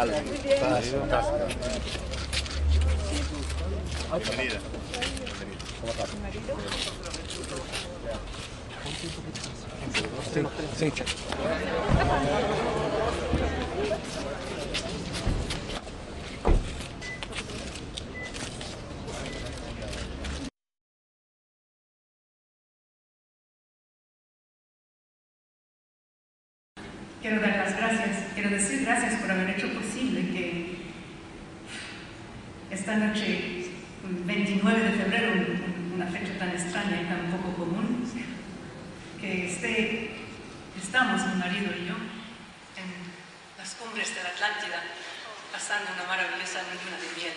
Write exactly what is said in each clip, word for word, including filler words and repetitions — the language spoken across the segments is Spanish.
tal? Bienvenida. ¿Cómo estás? Sí, sí. Quiero dar las gracias, quiero decir gracias por haber hecho posible que esta noche, veintinueve de febrero, una fecha tan extraña y tan poco común, que esté, estamos, mi marido y yo, en las cumbres de la Atlántida, pasando una maravillosa luna de miel.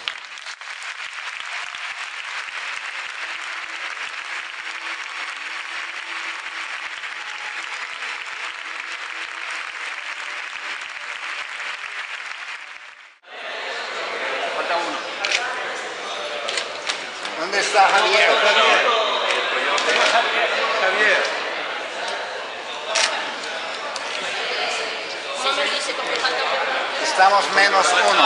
¿Dónde está Javier? Javier. Javier. Estamos menos uno.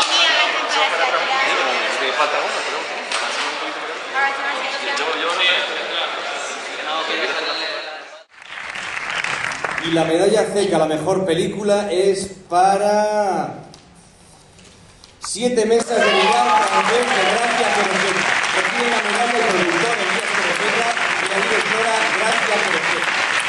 Y la medalla C E C a la mejor película es para Siete mesas de billar también de Gracia Perofeta. Recibe la medalla el productor Elías Perofeta y la directora Gracia Perofeta.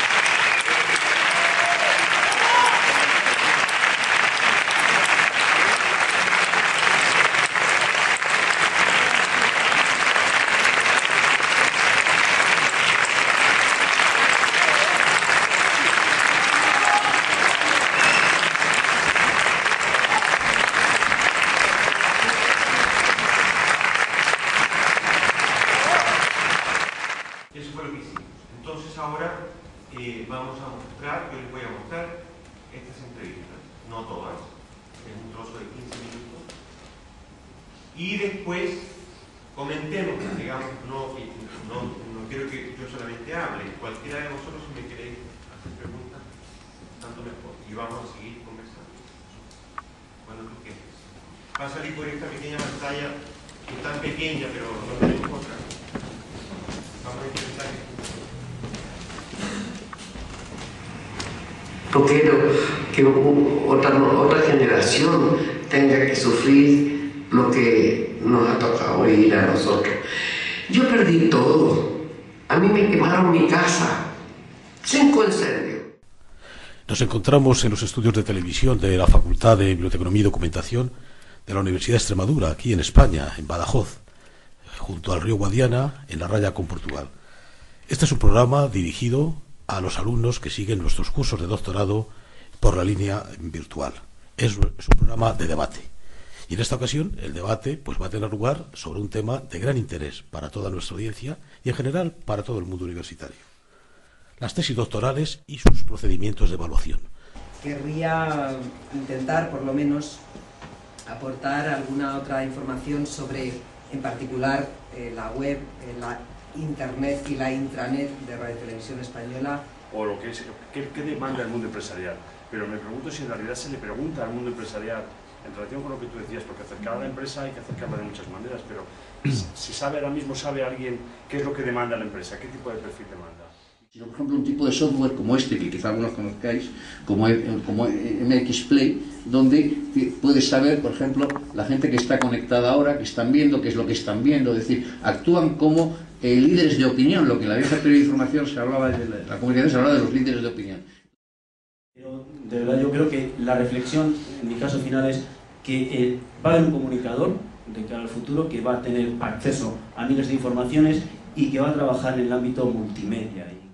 Eso fue lo que hicimos. Entonces ahora eh, vamos a mostrar, yo les voy a mostrar estas entrevistas, no todas, es un trozo de quince minutos, y después comentemos, digamos, no, no, no quiero que yo solamente hable, cualquiera de vosotros si me queréis hacer preguntas, tanto mejor, y vamos a seguir conversando. Cuando tú quieras. Va a salir por esta pequeña pantalla, que es tan pequeña, pero no tenemos otra. No quiero que otra, otra generación tenga que sufrir lo que nos ha tocado vivir a nosotros. Yo perdí todo. A mí me quemaron mi casa. Cinco incendios. Nos encontramos en los estudios de televisión de la Facultad de Biblioteconomía y Documentación de la Universidad de Extremadura, aquí en España, en Badajoz, junto al río Guadiana, en la raya con Portugal. Este es un programa dirigido a los alumnos que siguen nuestros cursos de doctorado por la línea virtual. Es, es un programa de debate. Y en esta ocasión el debate pues, va a tener lugar sobre un tema de gran interés para toda nuestra audiencia y en general para todo el mundo universitario. Las tesis doctorales y sus procedimientos de evaluación. Querría intentar, por lo menos, aportar alguna otra información sobre, en particular, eh, la web, eh, la internet y la intranet de Radio Televisión Española. O lo que es, ¿qué, qué demanda el mundo empresarial? Pero me pregunto si en realidad se le pregunta al mundo empresarial en relación con lo que tú decías, porque acercar a la empresa hay que acercarla de muchas maneras, pero si sabe ahora mismo, sabe alguien qué es lo que demanda la empresa, qué tipo de perfil demanda. Por ejemplo, un tipo de software como este, que quizá algunos conozcáis, como, como M X Play, donde puedes saber, por ejemplo, la gente que está conectada ahora, que están viendo, qué es lo que están viendo, es decir, actúan como eh, líderes de opinión, lo que en la vieja teoría de información se hablaba, de la, la comunicación se hablaba de los líderes de opinión. Pero de verdad yo creo que la reflexión, en mi caso final, es que eh, va a haber un comunicador de cara al futuro que va a tener acceso a miles de informaciones y que va a trabajar en el ámbito multimedia.